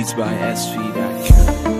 Beats by SV.com.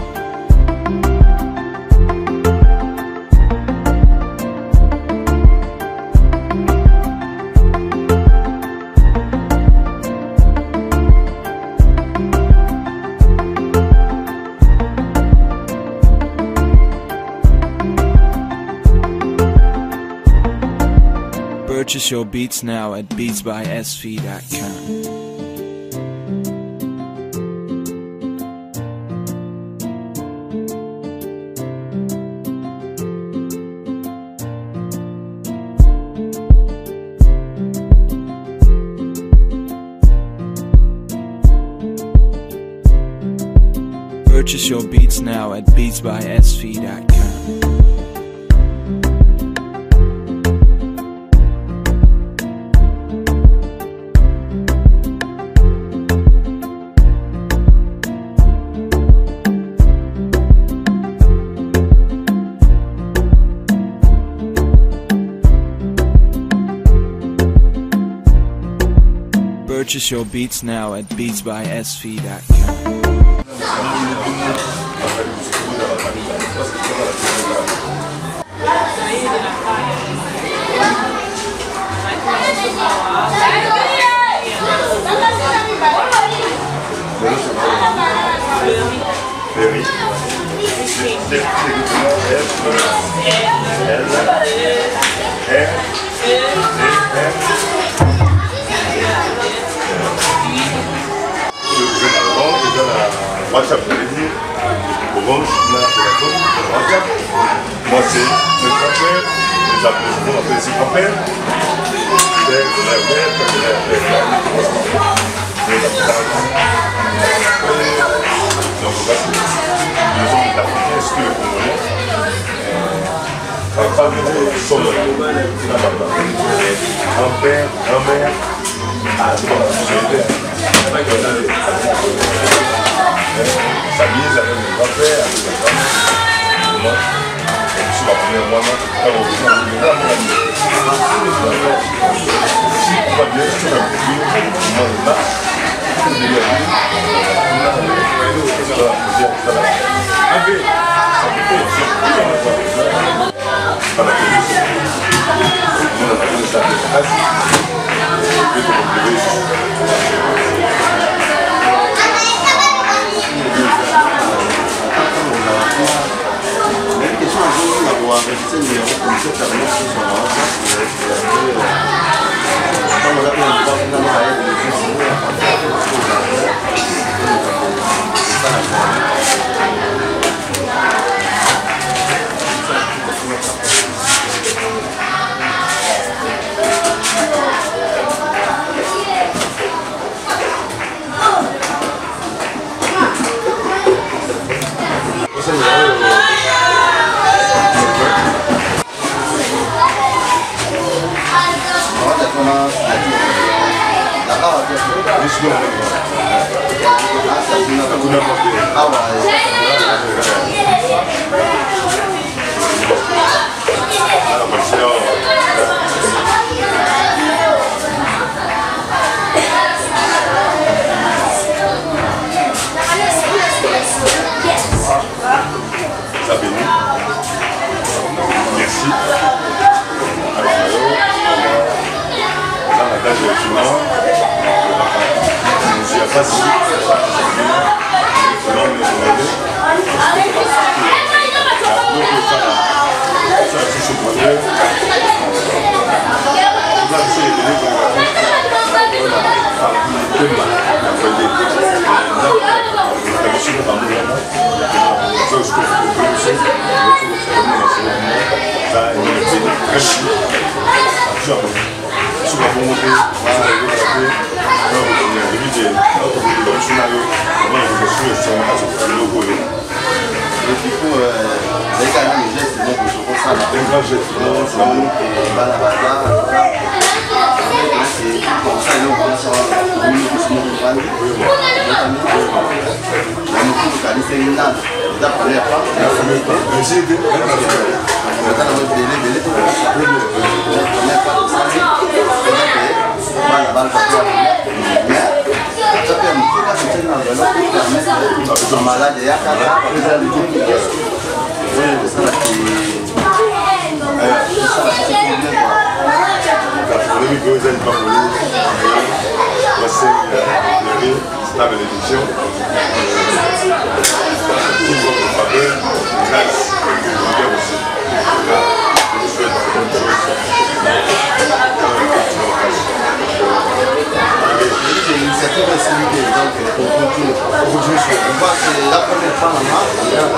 Purchase your beats now at beatsbysv.com. Purchase your beats now at beatsbysv.com. Purchase your beats now at beatsbysv.com. WhatsApp, vous allez dire, Orange, WhatsApp, moi c'est mes grands-pères, les appels, on appelle ses grands-pères, donc là, c'est les hommes d'Afrique, est-ce que le Congolais, pas de son grand-père, grand-mère, sa mise avec le grand-père, avec le grand-mère. Je suis la première fois, quand on vient de me voir, si on va bien sur un petit, on marche, on est bien, Tapi yang kita malade, il y a 4 ans, l'initiative est civique, donc pour continuer. On voit que c'est la première fois en mars, il y a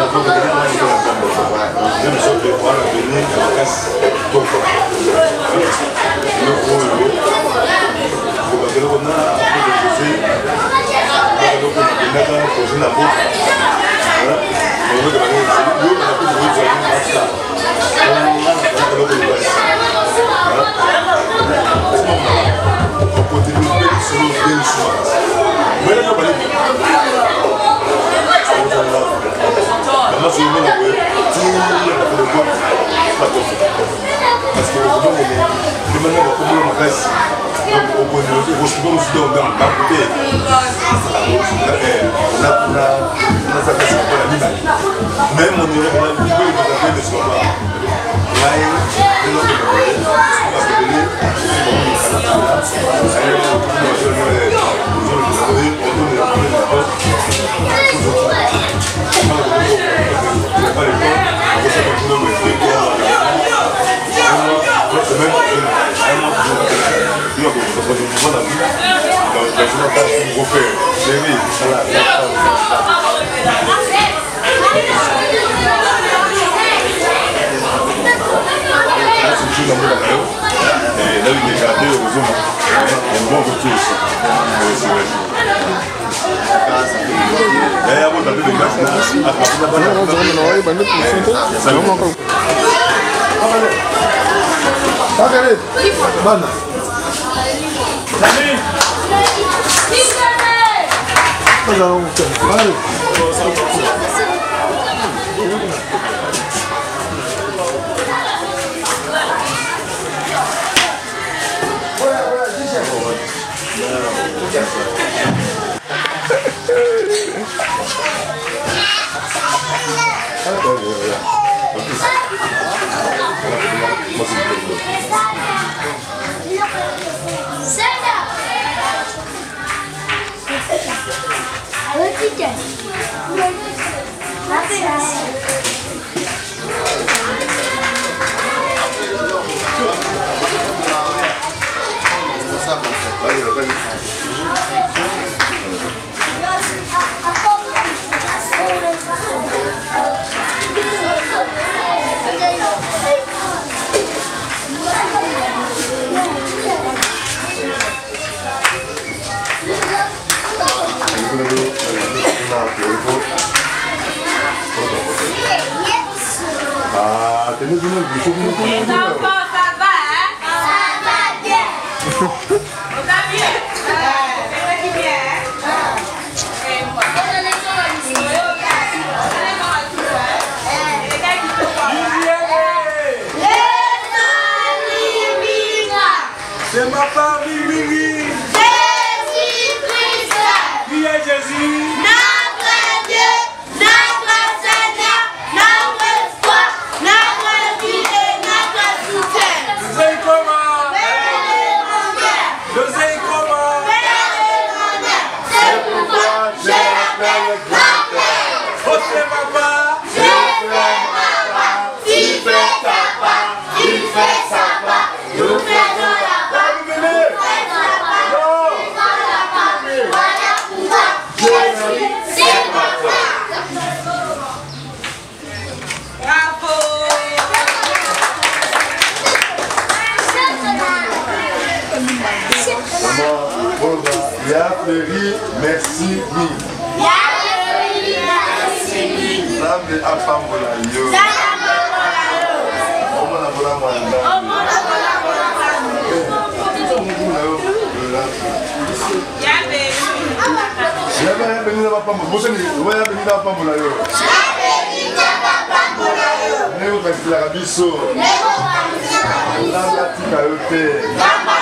merci mille.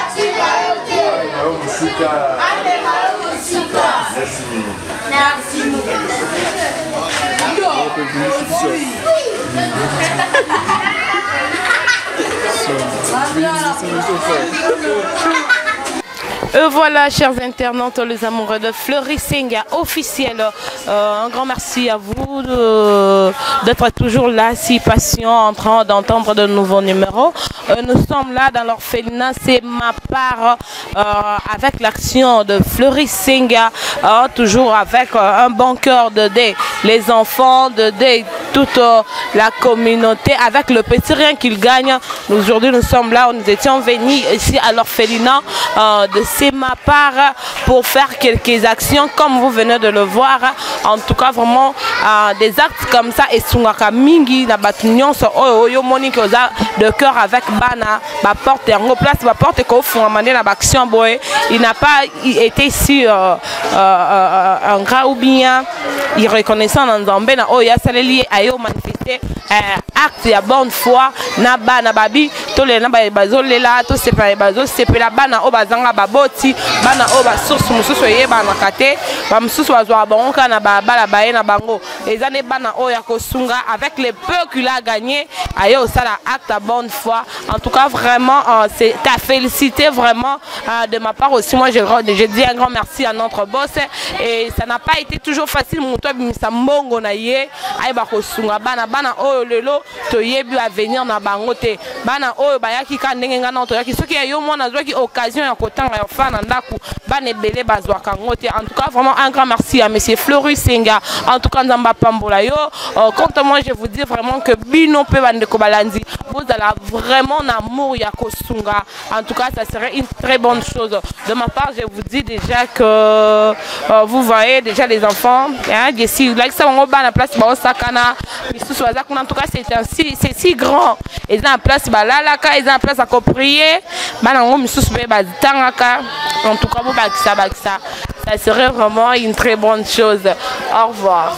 Merci. émission. Voilà, chers internautes, les amoureux de Fleury Senga officiel. Un grand merci à vous d'être toujours là, si patient, en train d'entendre de nouveaux numéros. Nous sommes là dans l'orphelinat, c'est ma part, avec l'action de Fleury Senga, toujours avec un bon cœur d'aider les enfants, d'aider toute la communauté, avec le petit rien qu'ils gagnent. Aujourd'hui, nous sommes là, nous étions venus ici à l'orphelinat de C'est ma part pour faire quelques actions comme vous venez de le voir. En tout cas, vraiment des actes comme ça et sungaka mingi na batunyon so oyo monique de cœur avec bana ba porte en place ba porte ko font mané na action boy. Il n'a pas été si un grand ou bien il reconnaissant dans Zambé na oya saleli ayo manifester acte ya bonne foi na bana babi to le na ba bazolela to separa bazo sepela bana o bazanga baboti bana o ba source mususu yeba na kate ba mususu bazwa bango na ba bala baye na bango ezane bana o ya kosunga avec les peu qu'il a gagné ayo ça la acte à bonne foi. En tout cas vraiment c'est ta félicité vraiment de ma part aussi. Moi je dis un grand merci à notre boss et ça n'a pas été toujours facile muto bimisa mbongo na ye ay ba kosunga bana o lelo to yebi à venir na bango te bana o bayaki ka ndenge ngana to yaki soki yo mona zwaki occasion ya kotanga ya fana ndaku bana ebele bazwa kango te. En tout cas vraiment un grand merci à monsieur Fleury Senga. En tout cas nzamba pambola yo quand moi je vous dis vraiment que bino pe bande ko balandi vous allez vraiment en amour ya kosunga. En tout cas ça serait une très bonne chose de ma part. Je vous dis déjà que vous voyez déjà les enfants hein d'ici like ça on va na place ba osakana misusu bazakuna. En tout cas c'est si grand ils ont en place balalaka ils ont en place à prier bana ngo misusu be bazitangaka. En tout cas vous bakisa ça serait vraiment une très bonne chose. Au revoir.